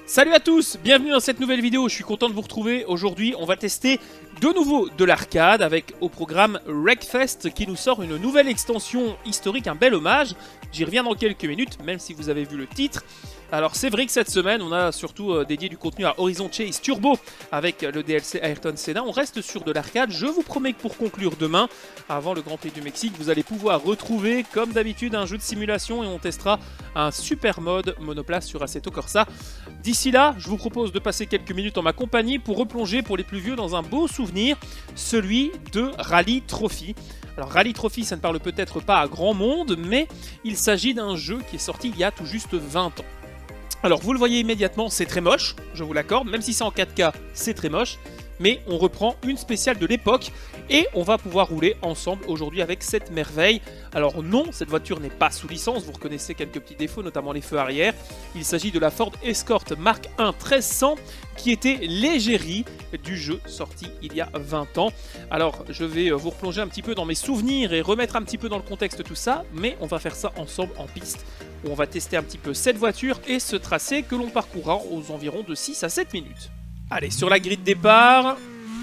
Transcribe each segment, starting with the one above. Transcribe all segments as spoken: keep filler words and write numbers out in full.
Salut à tous, bienvenue dans cette nouvelle vidéo, je suis content de vous retrouver. Aujourd'hui on va tester de nouveau de l'arcade avec au programme Wreckfest qui nous sort une nouvelle extension historique, un bel hommage. J'y reviens dans quelques minutes, même si vous avez vu le titre. Alors c'est vrai que cette semaine on a surtout euh, dédié du contenu à Horizon Chase Turbo avec le D L C Ayrton Senna. On reste sur de l'arcade, je vous promets que pour conclure demain, avant le Grand Prix du Mexique, vous allez pouvoir retrouver comme d'habitude un jeu de simulation et on testera un super mode monoplace sur Assetto Corsa. D'ici là, je vous propose de passer quelques minutes en ma compagnie pour replonger pour les plus vieux dans un beau souvenir, celui de Rally Trophy. Alors Rally Trophy, ça ne parle peut-être pas à grand monde, mais il s'agit d'un jeu qui est sorti il y a tout juste vingt ans. Alors vous le voyez immédiatement, c'est très moche, je vous l'accorde, même si c'est en quatre K, c'est très moche. Mais on reprend une spéciale de l'époque et on va pouvoir rouler ensemble aujourd'hui avec cette merveille. Alors non, cette voiture n'est pas sous licence, vous reconnaissez quelques petits défauts, notamment les feux arrière. Il s'agit de la Ford Escort Mark un treize cents qui était l'égérie du jeu sorti il y a vingt ans. Alors je vais vous replonger un petit peu dans mes souvenirs et remettre un petit peu dans le contexte tout ça, mais on va faire ça ensemble en piste où on va tester un petit peu cette voiture et ce tracé que l'on parcourra aux environs de six à sept minutes. Allez, sur la grille de départ,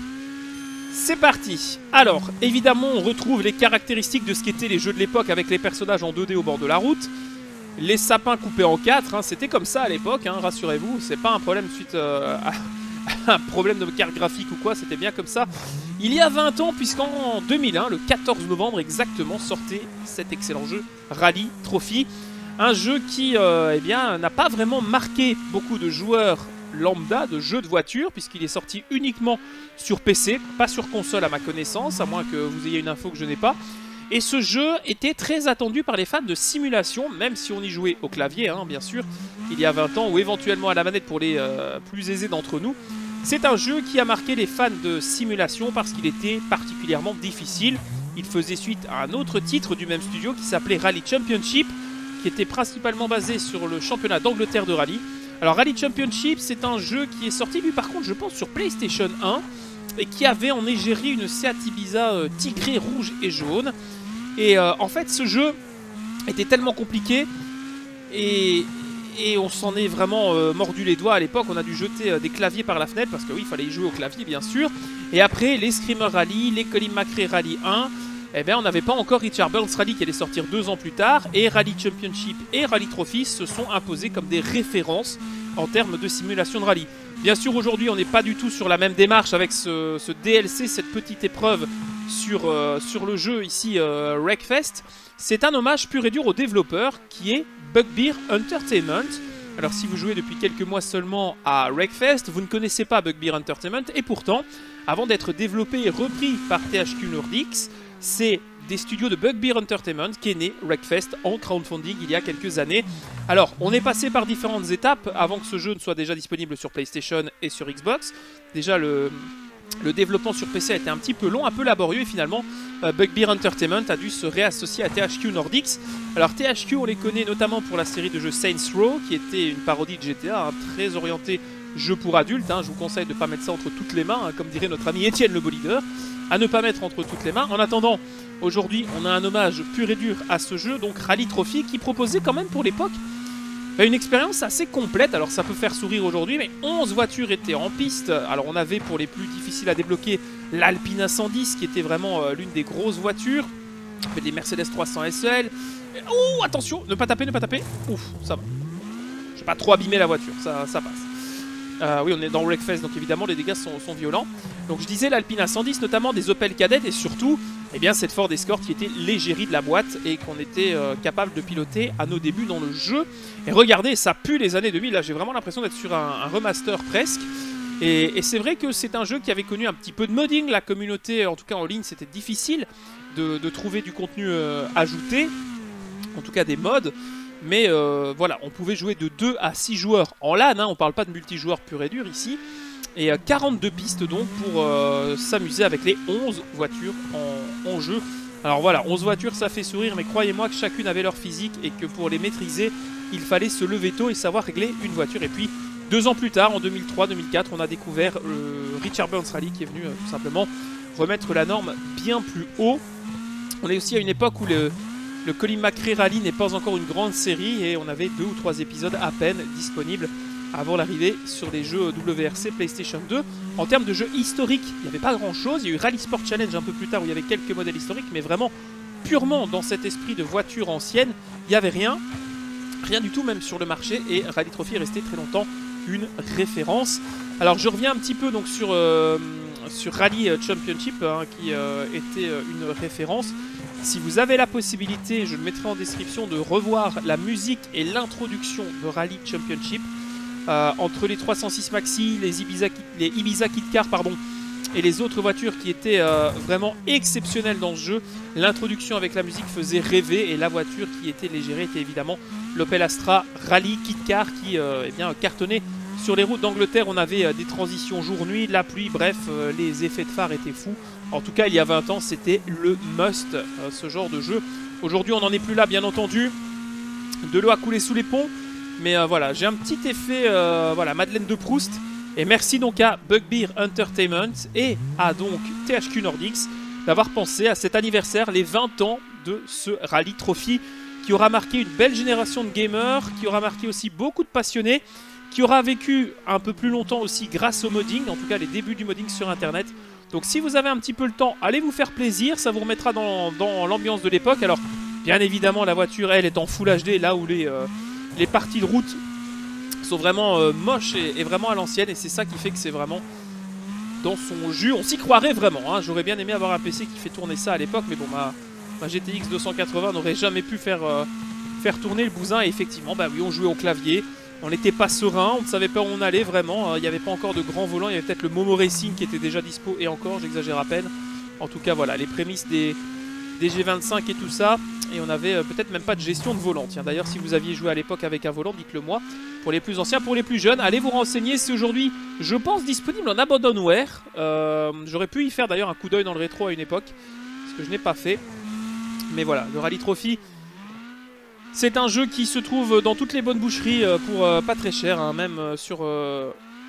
c'est parti. Alors, évidemment, on retrouve les caractéristiques de ce qu'étaient les jeux de l'époque avec les personnages en deux D au bord de la route. Les sapins coupés en quatre, hein, c'était comme ça à l'époque, hein, rassurez-vous, c'est pas un problème suite euh, à un problème de carte graphique ou quoi, c'était bien comme ça. Il y a vingt ans, puisqu'en deux mille un, le quatorze novembre exactement, sortait cet excellent jeu, Rally Trophy. Un jeu qui euh, eh bien, n'a pas vraiment marqué beaucoup de joueurs lambda de jeux de voiture puisqu'il est sorti uniquement sur P C, pas sur console à ma connaissance, à moins que vous ayez une info que je n'ai pas. Et ce jeu était très attendu par les fans de simulation, même si on y jouait au clavier, hein, bien sûr, il y a vingt ans, ou éventuellement à la manette pour les euh, plus aisés d'entre nous. C'est un jeu qui a marqué les fans de simulation parce qu'il était particulièrement difficile. Il faisait suite à un autre titre du même studio qui s'appelait Rally Championship, qui était principalement basé sur le championnat d'Angleterre de rallye. Alors Rally Championship, c'est un jeu qui est sorti, lui par contre, je pense, sur PlayStation un et qui avait en égérie une Seat Ibiza euh, tigrée rouge et jaune. Et euh, en fait, ce jeu était tellement compliqué et, et on s'en est vraiment euh, mordu les doigts à l'époque. On a dû jeter euh, des claviers par la fenêtre parce que oui, il fallait y jouer au clavier, bien sûr. Et après, les Screamer Rally, les Colin McRae Rally un, eh bien, on n'avait pas encore Richard Burns Rally qui allait sortir deux ans plus tard, et Rally Championship et Rally Trophy se sont imposés comme des références en termes de simulation de rallye. Bien sûr, aujourd'hui, on n'est pas du tout sur la même démarche avec ce, ce D L C, cette petite épreuve sur, euh, sur le jeu ici, euh, Wreckfest. C'est un hommage pur et dur au développeur qui est Bugbear Entertainment. Alors, si vous jouez depuis quelques mois seulement à Wreckfest, vous ne connaissez pas Bugbear Entertainment, et pourtant, avant d'être développé et repris par T H Q Nordics, c'est des studios de Bugbear Entertainment qui est né Wreckfest en crowdfunding il y a quelques années. Alors, on est passé par différentes étapes avant que ce jeu ne soit déjà disponible sur PlayStation et sur Xbox. Déjà, le, le développement sur P C a été un petit peu long, un peu laborieux, et finalement, euh, Bugbear Entertainment a dû se réassocier à T H Q Nordics. Alors, T H Q, on les connaît notamment pour la série de jeux Saints Row, qui était une parodie de G T A, hein, très orientée jeu pour adultes. Hein. Je vous conseille de ne pas mettre ça entre toutes les mains, hein, comme dirait notre ami Étienne le Bolideur. À ne pas mettre entre toutes les mains. En attendant, aujourd'hui, on a un hommage pur et dur à ce jeu, donc Rally Trophy, qui proposait quand même pour l'époque bah, une expérience assez complète. Alors ça peut faire sourire aujourd'hui, mais onze voitures étaient en piste. Alors on avait pour les plus difficiles à débloquer l'Alpina cent dix, qui était vraiment euh, l'une des grosses voitures. On avait des Mercedes trois cents S E L. Oh, attention, ne pas taper, ne pas taper. Ouf, ça va. Je vais pas trop abîmer la voiture, ça, ça passe. Euh, oui, on est dans Wreckfest, donc évidemment les dégâts sont, sont violents. Donc je disais l'Alpina cent dix, notamment des Opel Kadett, et surtout eh bien, cette Ford Escort qui était l'égérie de la boîte et qu'on était euh, capable de piloter à nos débuts dans le jeu. Et regardez, ça pue les années deux mille, là j'ai vraiment l'impression d'être sur un, un remaster presque. Et, et c'est vrai que c'est un jeu qui avait connu un petit peu de modding, la communauté, en tout cas en ligne, c'était difficile de, de trouver du contenu euh, ajouté, en tout cas des mods. Mais euh, voilà, on pouvait jouer de deux à six joueurs en LAN, hein, on parle pas de multijoueur pur et dur ici. Et euh, quarante-deux pistes donc pour euh, s'amuser avec les onze voitures en, en jeu. Alors voilà, onze voitures ça fait sourire, mais croyez-moi que chacune avait leur physique et que pour les maîtriser, il fallait se lever tôt et savoir régler une voiture. Et puis deux ans plus tard, en deux mille trois deux mille quatre, on a découvert le Richard Burns Rally qui est venu euh, tout simplement remettre la norme bien plus haut. On est aussi à une époque où le... Le Colin McRae Rally n'est pas encore une grande série et on avait deux ou trois épisodes à peine disponibles avant l'arrivée sur les jeux W R C PlayStation deux. En termes de jeux historiques, il n'y avait pas grand chose. Il y a eu Rally Sport Challenge un peu plus tard où il y avait quelques modèles historiques, mais vraiment purement dans cet esprit de voiture ancienne, il n'y avait rien. Rien du tout même sur le marché, et Rally Trophy est resté très longtemps une référence. Alors je reviens un petit peu donc sur, euh, sur Rally Championship hein, qui euh, était une référence. Si vous avez la possibilité, je le mettrai en description, de revoir la musique et l'introduction de Rally Championship euh, entre les trois cent six Maxi, les Ibiza, les Ibiza Kit Car pardon, et les autres voitures qui étaient euh, vraiment exceptionnelles dans ce jeu. L'introduction avec la musique faisait rêver, et la voiture qui était légérée était évidemment l'Opel Astra Rally Kit Car qui euh, eh bien, cartonnait sur les routes d'Angleterre. On avait euh, des transitions jour-nuit, la pluie, bref, euh, les effets de phare étaient fous. En tout cas, il y a vingt ans, c'était le must, euh, ce genre de jeu. Aujourd'hui, on n'en est plus là, bien entendu. De l'eau a coulé sous les ponts. Mais euh, voilà, j'ai un petit effet euh, voilà, Madeleine de Proust. Et merci donc à Bugbear Entertainment et à donc T H Q Nordics d'avoir pensé à cet anniversaire, les vingt ans de ce Rally Trophy, qui aura marqué une belle génération de gamers, qui aura marqué aussi beaucoup de passionnés, qui aura vécu un peu plus longtemps aussi grâce au modding, en tout cas les débuts du modding sur internet. Donc si vous avez un petit peu le temps, allez vous faire plaisir, ça vous remettra dans, dans l'ambiance de l'époque. Alors bien évidemment la voiture elle est en Full H D, là où les, euh, les parties de route sont vraiment euh, moches et, et vraiment à l'ancienne, et c'est ça qui fait que c'est vraiment dans son jus. On s'y croirait vraiment, hein. J'aurais bien aimé avoir un P C qui fait tourner ça à l'époque, mais bon, ma, ma G T X deux cent quatre-vingts n'aurait jamais pu faire, euh, faire tourner le bousin. Et effectivement, bah oui, on jouait au clavier, on n'était pas serein, on ne savait pas où on allait vraiment, il n'y avait pas encore de grands volants, il y avait peut-être le Momo Racing qui était déjà dispo, et encore, j'exagère à peine. En tout cas, voilà, les prémices des, des G vingt-cinq et tout ça, et on avait euh, peut-être même pas de gestion de volant. Tiens, d'ailleurs, si vous aviez joué à l'époque avec un volant, dites-le moi. Pour les plus anciens, pour les plus jeunes, allez vous renseigner. C'est aujourd'hui, je pense, disponible en abandonware. Euh, J'aurais pu y faire d'ailleurs un coup d'œil dans le rétro à une époque, ce que je n'ai pas fait. Mais voilà, le Rally Trophy, c'est un jeu qui se trouve dans toutes les bonnes boucheries pour euh, pas très cher, hein, même euh, sur, euh,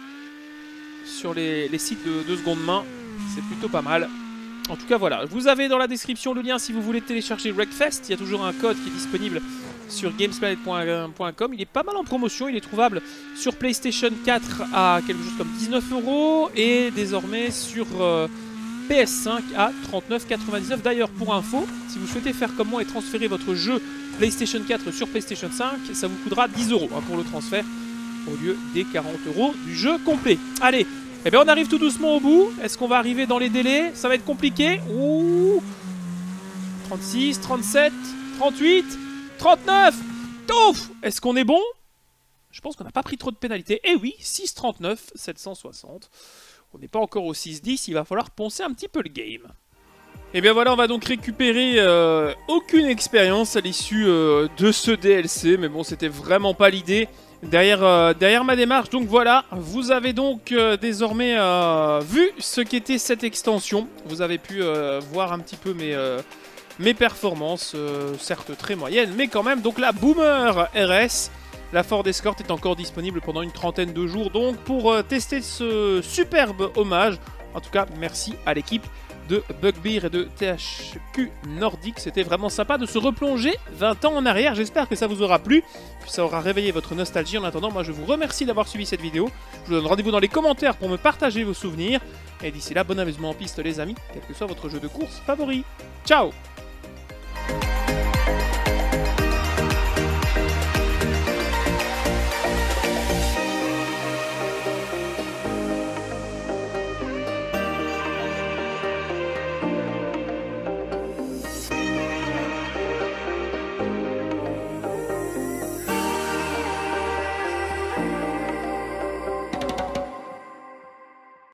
sur les, les sites de, de seconde main. C'est plutôt pas mal. En tout cas, voilà. Vous avez dans la description le lien si vous voulez télécharger Wreckfest. Il y a toujours un code qui est disponible sur gamesplanet point com. Il est pas mal en promotion. Il est trouvable sur PlayStation quatre à quelque chose comme dix-neuf euros et désormais sur euh, P S cinq à trente-neuf quatre-vingt-dix-neuf. D'ailleurs, pour info, si vous souhaitez faire comme moi et transférer votre jeu PlayStation quatre sur PlayStation cinq, ça vous coûtera dix euros hein, pour le transfert au lieu des quarante euros du jeu complet. Allez, eh bien on arrive tout doucement au bout. Est-ce qu'on va arriver dans les délais? Ça va être compliqué. Ouh, trente-six, trente-sept, trente-huit, trente-neuf. Touf. Est-ce qu'on est bon? Je pense qu'on n'a pas pris trop de pénalités. Eh oui, six trente-neuf, sept cent soixante. On n'est pas encore au six dix, il va falloir poncer un petit peu le game. Et bien voilà, on va donc récupérer euh, aucune expérience à l'issue euh, de ce D L C. Mais bon, c'était vraiment pas l'idée derrière, euh, derrière ma démarche. Donc voilà, vous avez donc euh, désormais euh, vu ce qu'était cette extension. Vous avez pu euh, voir un petit peu mes, euh, mes performances, euh, certes très moyennes, mais quand même. Donc la Boomer R S, la Ford Escort est encore disponible pendant une trentaine de jours. Donc pour euh, tester ce superbe hommage, en tout cas merci à l'équipe de Bugbear et de T H Q Nordic. C'était vraiment sympa de se replonger vingt ans en arrière. J'espère que ça vous aura plu, puis ça aura réveillé votre nostalgie. En attendant, moi je vous remercie d'avoir suivi cette vidéo. Je vous donne rendez-vous dans les commentaires pour me partager vos souvenirs. Et d'ici là, bon amusement en piste les amis, quel que soit votre jeu de course favori. Ciao!